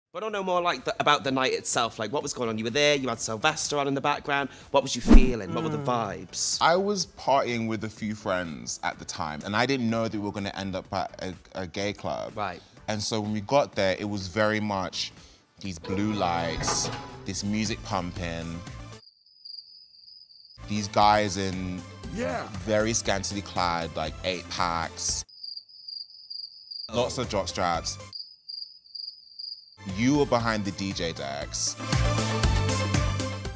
But I don't know more like about the night itself. Like, what was going on? You were there, you had Sylvester on in the background. What was you feeling? What were the vibes? I was partying with a few friends at the time, and I didn't know that we were going to end up at a gay club. Right. And so when we got there, it was very much these blue lights, this music pumping, these guys in very scantily clad, like 8-packs, lots of jock straps. You were behind the DJ decks.